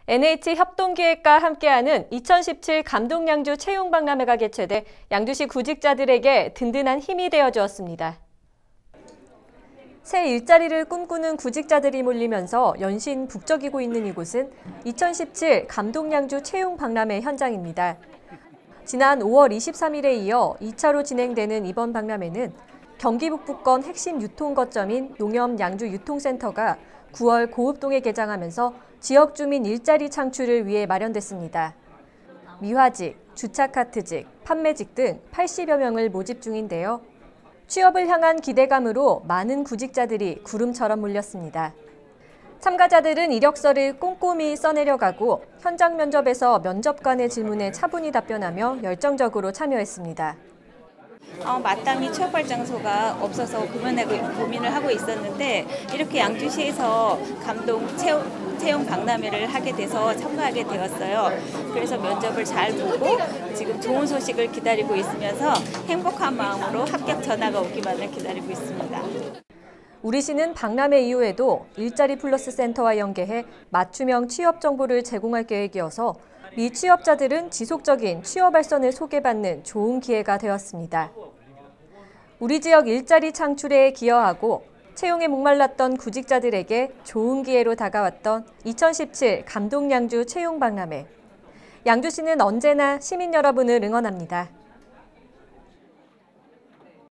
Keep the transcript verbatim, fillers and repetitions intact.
엔에이치 협동기획과 함께하는 이천십칠 감동양주 채용박람회가 개최돼 양주시 구직자들에게 든든한 힘이 되어 주었습니다. 새 일자리를 꿈꾸는 구직자들이 몰리면서 연신 북적이고 있는 이곳은 이천십칠 감동양주 채용박람회 현장입니다. 지난 오월 이십삼일에 이어 이 차로 진행되는 이번 박람회는 경기 북부권 핵심 유통거점인 농협 양주 유통센터가 구월 고읍동에 개장하면서 지역 주민 일자리 창출을 위해 마련됐습니다. 미화직, 주차카트직, 판매직 등 팔십여 명을 모집 중인데요. 취업을 향한 기대감으로 많은 구직자들이 구름처럼 몰렸습니다. 참가자들은 이력서를 꼼꼼히 써내려가고 현장 면접에서 면접관의 질문에 차분히 답변하며 열정적으로 참여했습니다. 어, 마땅히 취업할 장소가 없어서 고민을, 고민을 하고 있었는데 이렇게 양주시에서 감동 채용, 채용 박람회를 하게 돼서 참가하게 되었어요. 그래서 면접을 잘 보고 지금 좋은 소식을 기다리고 있으면서 행복한 마음으로 합격 전화가 오기만을 기다리고 있습니다. 우리시는 박람회 이후에도 일자리 플러스 센터와 연계해 맞춤형 취업 정보를 제공할 계획이어서 미취업자들은 지속적인 취업 발전을 소개받는 좋은 기회가 되었습니다. 우리 지역 일자리 창출에 기여하고 채용에 목말랐던 구직자들에게 좋은 기회로 다가왔던 이천십칠 감동양주 채용박람회. 양주시는 언제나 시민 여러분을 응원합니다.